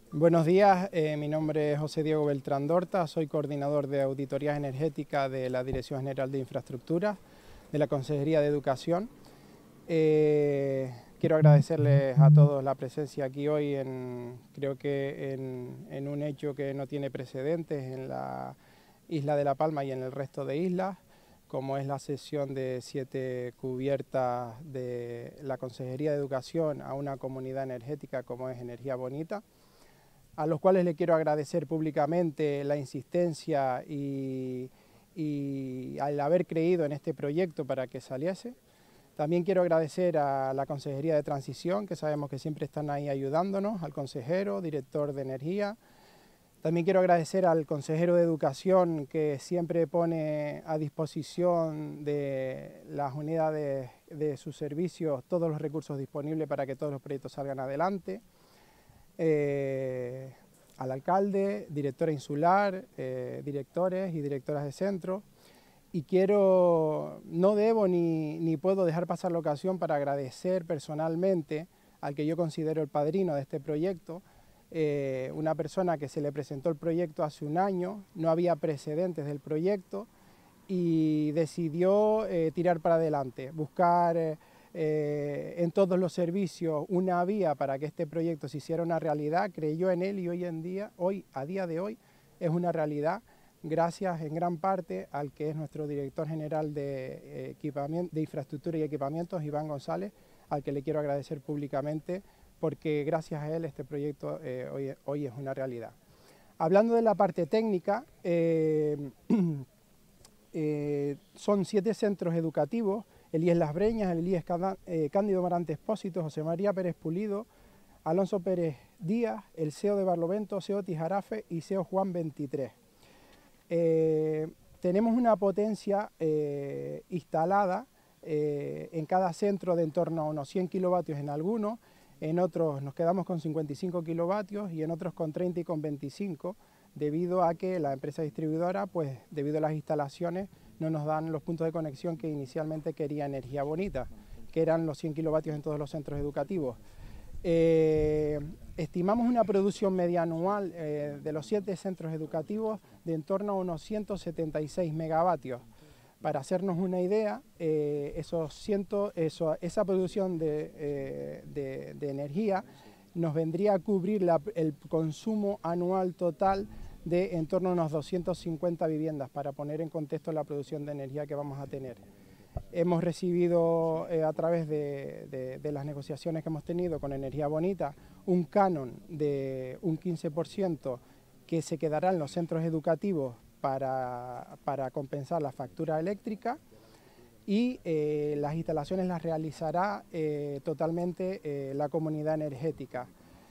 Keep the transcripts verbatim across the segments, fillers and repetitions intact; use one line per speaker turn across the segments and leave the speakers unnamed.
Buenos días, eh, mi nombre es José Diego Beltrán Dorta, soy coordinador de auditorías energéticas de la Dirección General de Infraestructura de la Consejería de Educación. Eh, quiero agradecerles a todos la presencia aquí hoy, en, creo que en, en un hecho que no tiene precedentes en la isla de La Palma y en el resto de islas, como es la cesión de siete cubiertas de la Consejería de Educación a una comunidad energética como es Energía Bonita, a los cuales le quiero agradecer públicamente la insistencia y, y al haber creído en este proyecto para que saliese. También quiero agradecer a la Consejería de Transición, que sabemos que siempre están ahí ayudándonos, al consejero, director de Energía. También quiero agradecer al consejero de Educación, que siempre pone a disposición de las unidades de sus servicios todos los recursos disponibles para que todos los proyectos salgan adelante. Eh, al alcalde, directora insular, eh, directores y directoras de centro. Y quiero, no debo ni, ni puedo dejar pasar la ocasión para agradecer personalmente al que yo considero el padrino de este proyecto, eh, una persona que se le presentó el proyecto hace un año, no había precedentes del proyecto y decidió eh, tirar para adelante, buscar eh, eh, en todos los servicios una vía para que este proyecto se hiciera una realidad, creyó en él y hoy en día, hoy, a día de hoy, es una realidad, gracias en gran parte al que es nuestro director general de, eh, equipamiento, de infraestructura y equipamientos, Iván González, al que le quiero agradecer públicamente, porque gracias a él este proyecto eh, hoy, hoy es una realidad. Hablando de la parte técnica, eh, eh, son siete centros educativos, el I E S Las Breñas, el I E S Cándido Marante Expósito, José María Pérez Pulido, Alonso Pérez Díaz, el C E O de Barlovento, C E O Tijarafe y C E O Juan veintitrés. Eh, tenemos una potencia eh, instalada eh, en cada centro de en torno a unos cien kilovatios en algunos, en otros nos quedamos con cincuenta y cinco kilovatios y en otros con treinta y con veinticinco, debido a que la empresa distribuidora, pues debido a las instalaciones, no nos dan los puntos de conexión que inicialmente quería Energía Bonita, que eran los cien kilovatios en todos los centros educativos. Eh, estimamos una producción media anual eh, de los siete centros educativos de en torno a unos ciento setenta y seis megavatios. Para hacernos una idea, eh, esos ciento, eso, esa producción de, eh, de, de energía nos vendría a cubrir la, el consumo anual total de en torno a unos doscientas cincuenta viviendas, para poner en contexto la producción de energía que vamos a tener. Hemos recibido eh, a través de, de, de las negociaciones que hemos tenido con Energía Bonita un canon de un quince por ciento que se quedará en los centros educativos para, para compensar la factura eléctrica, y eh, las instalaciones las realizará eh, totalmente eh, la comunidad energética.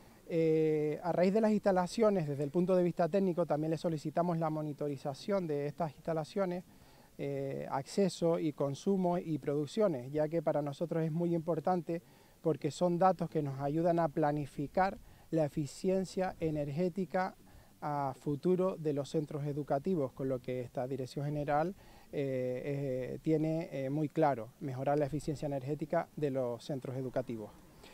Eh, a raíz de las instalaciones, desde el punto de vista técnico, también le solicitamos la monitorización de estas instalaciones, eh, acceso y consumo y producciones, ya que para nosotros es muy importante porque son datos que nos ayudan a planificar la eficiencia energética a futuro de los centros educativos, con lo que esta Dirección General eh, eh, tiene eh, muy claro, mejorar la eficiencia energética de los centros educativos.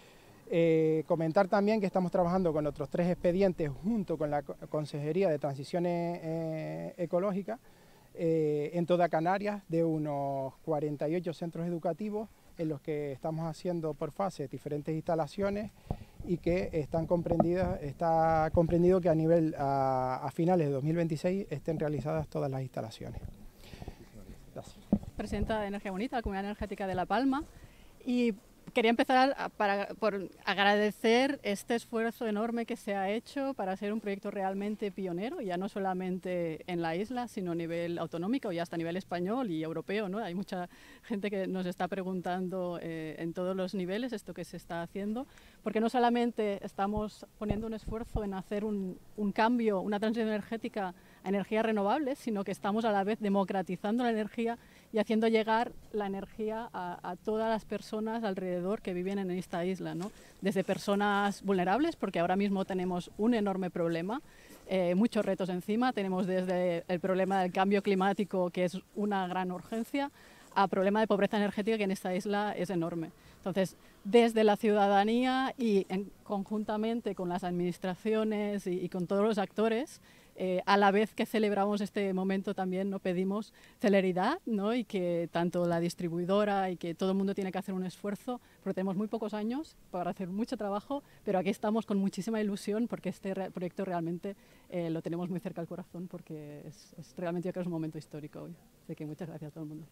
Eh, comentar también que estamos trabajando con otros tres expedientes junto con la Consejería de Transición eh, Ecológica eh, en toda Canarias, de unos cuarenta y ocho centros educativos en los que estamos haciendo por fases diferentes instalaciones y que están comprendidas, está comprendido que a nivel a, a finales de dos mil veintiséis estén realizadas todas las instalaciones. Gracias.
Presidenta de Energía Bonita, la Comunidad Energética de La Palma, y quería empezar a, para, por agradecer este esfuerzo enorme que se ha hecho para hacer un proyecto realmente pionero, ya no solamente en la isla, sino a nivel autonómico y hasta a nivel español y europeo, ¿no? Hay mucha gente que nos está preguntando eh, en todos los niveles esto que se está haciendo, porque no solamente estamos poniendo un esfuerzo en hacer un, un cambio, una transición energética a energías renovables, sino que estamos a la vez democratizando la energía y haciendo llegar la energía a, a todas las personas alrededor que viven en esta isla, ¿no? Desde personas vulnerables, porque ahora mismo tenemos un enorme problema, eh, muchos retos encima, tenemos desde el problema del cambio climático, que es una gran urgencia, a problema de pobreza energética, que en esta isla es enorme. Entonces, desde la ciudadanía y en, conjuntamente con las administraciones y, y con todos los actores, eh, a la vez que celebramos este momento también no pedimos celeridad, ¿no? Y que tanto la distribuidora y que todo el mundo tiene que hacer un esfuerzo, porque tenemos muy pocos años para hacer mucho trabajo, pero aquí estamos con muchísima ilusión porque este re proyecto realmente eh, lo tenemos muy cerca al corazón, porque es, es realmente yo creo que es un momento histórico hoy. Así que muchas gracias a todo el mundo.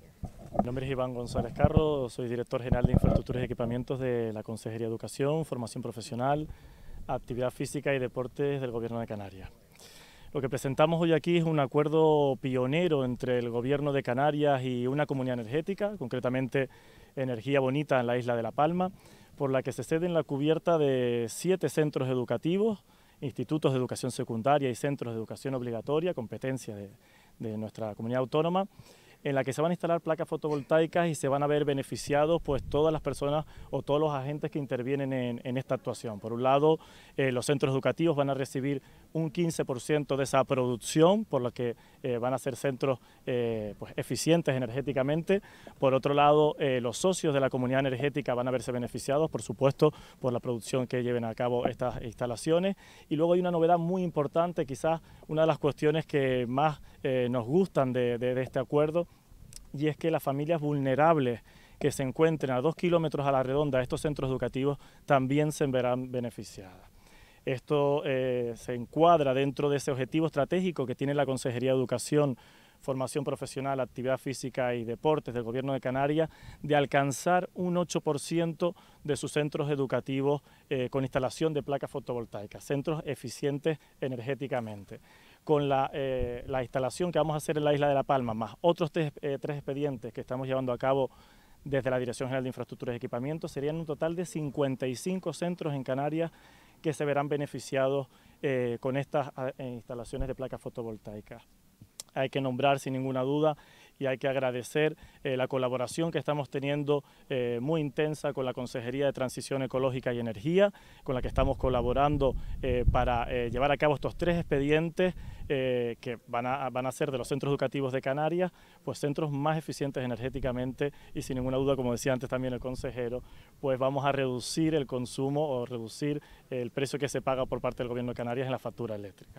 Mi nombre es Iván González Carro, soy director general de Infraestructuras y Equipamientos de la Consejería de Educación, Formación Profesional, Actividad Física y Deportes del Gobierno de Canarias. Lo que presentamos hoy aquí es un acuerdo pionero entre el Gobierno de Canarias y una comunidad energética, concretamente Energía Bonita en la isla de La Palma, por la que se ceden la cubierta de siete centros educativos, institutos de educación secundaria y centros de educación obligatoria, competencia de, de nuestra comunidad autónoma, en la que se van a instalar placas fotovoltaicas y se van a ver beneficiados pues todas las personas o todos los agentes que intervienen en, en esta actuación. Por un lado, eh, los centros educativos van a recibir un quince por ciento de esa producción, por lo que eh, van a ser centros eh, pues, eficientes energéticamente. Por otro lado, eh, los socios de la comunidad energética van a verse beneficiados, por supuesto, por la producción que lleven a cabo estas instalaciones. Y luego hay una novedad muy importante, quizás una de las cuestiones que más eh, nos gustan de, de, de este acuerdo, y es que las familias vulnerables que se encuentren a dos kilómetros a la redonda de estos centros educativos también se verán beneficiadas. Esto eh, se encuadra dentro de ese objetivo estratégico que tiene la Consejería de Educación, Formación Profesional, Actividad Física y Deportes del Gobierno de Canarias, de alcanzar un ocho por ciento de sus centros educativos eh, con instalación de placas fotovoltaicas, centros eficientes energéticamente. Con la, eh, la instalación que vamos a hacer en la isla de La Palma, más otros tres, eh, tres expedientes que estamos llevando a cabo desde la Dirección General de Infraestructuras y Equipamientos, serían un total de cincuenta y cinco centros en Canarias que se verán beneficiados eh, con estas eh, instalaciones de placas fotovoltaicas. Hay que nombrar sin ninguna duda y hay que agradecer eh, la colaboración que estamos teniendo eh, muy intensa con la Consejería de Transición Ecológica y Energía, con la que estamos colaborando eh, para eh, llevar a cabo estos tres expedientes eh, que van a, van a ser de los centros educativos de Canarias, pues centros más eficientes energéticamente y sin ninguna duda, como decía antes también el consejero, pues vamos a reducir el consumo o reducir el precio que se paga por parte del Gobierno de Canarias en la factura eléctrica.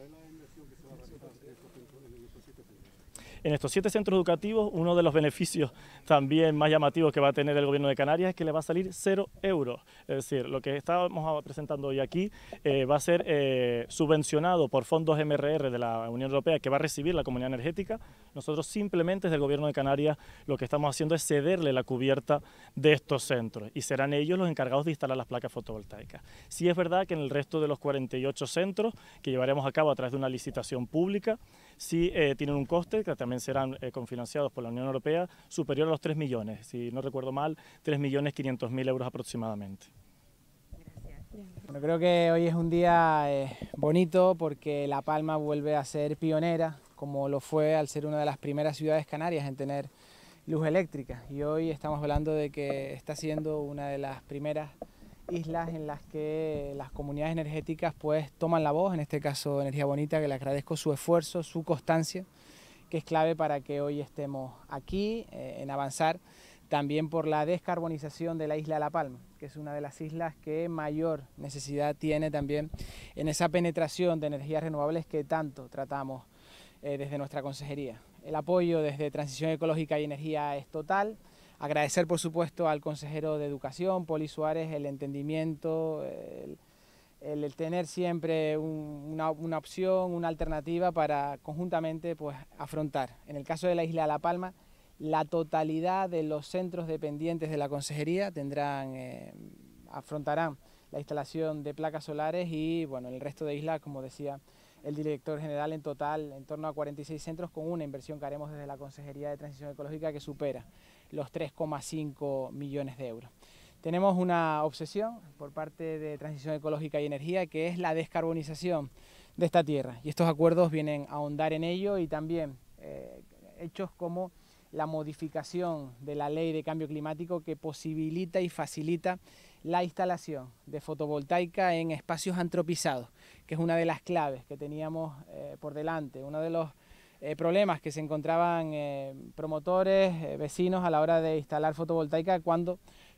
En estos siete centros educativos, uno de los beneficios también más llamativos que va a tener el Gobierno de Canarias es que le va a salir cero euros. Es decir, lo que estábamos presentando hoy aquí eh, va a ser eh, subvencionado por fondos M R R de la Unión Europea que va a recibir la comunidad energética. Nosotros simplemente desde el Gobierno de Canarias lo que estamos haciendo es cederle la cubierta de estos centros y serán ellos los encargados de instalar las placas fotovoltaicas. Sí es verdad que en el resto de los cuarenta y ocho centros que llevaremos a cabo a través de una licitación pública, sí eh, tienen un coste que también serán eh, confinanciados por la Unión Europea superior a los tres millones, si no recuerdo mal, tres millones quinientos mil euros aproximadamente.
Bueno, creo que hoy es un día eh, bonito porque La Palma vuelve a ser pionera, como lo fue al ser una de las primeras ciudades canarias en tener luz eléctrica. Y hoy estamos hablando de que está siendo una de las primeras islas en las que las comunidades energéticas pues toman la voz, en este caso Energía Bonita, que le agradezco su esfuerzo, su constancia, que es clave para que hoy estemos aquí, eh, en avanzar también por la descarbonización de la isla de La Palma, que es una de las islas que mayor necesidad tiene también en esa penetración de energías renovables que tanto tratamos eh, desde nuestra consejería. El apoyo desde Transición Ecológica y Energía es total. Agradecer, por supuesto, al consejero de Educación, Poli Suárez, el entendimiento, el, el, el tener siempre un, una, una opción, una alternativa para conjuntamente pues, afrontar. En el caso de la isla de La Palma, la totalidad de los centros dependientes de la consejería tendrán, eh, afrontarán la instalación de placas solares y bueno, el resto de islas, como decía el director general, en total en torno a cuarenta y seis centros con una inversión que haremos desde la Consejería de Transición Ecológica que supera los tres coma cinco millones de euros. Tenemos una obsesión por parte de Transición Ecológica y Energía que es la descarbonización de esta tierra y estos acuerdos vienen a ahondar en ello y también eh, hechos como la modificación de la Ley de Cambio Climático que posibilita y facilita la instalación de fotovoltaica en espacios antropizados, que es una de las claves que teníamos eh, por delante, uno de los eh, problemas que se encontraban eh, promotores, eh, vecinos a la hora de instalar fotovoltaica cuando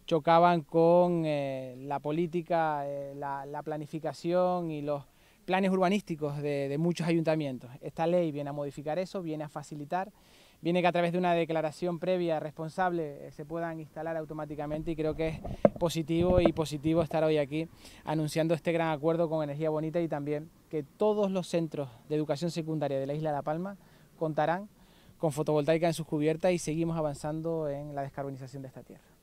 chocaban con eh, la política, eh, la, la planificación y los planes urbanísticos de, de muchos ayuntamientos. Esta ley viene a modificar eso, viene a facilitar, viene que a través de una declaración previa responsable eh, se puedan instalar automáticamente, y creo que es positivo y positivo estar hoy aquí anunciando este gran acuerdo con Energía Bonita, y también que todos los centros de educación secundaria de la isla de La Palma contarán con fotovoltaica en sus cubiertas, y seguimos avanzando en la descarbonización de esta tierra.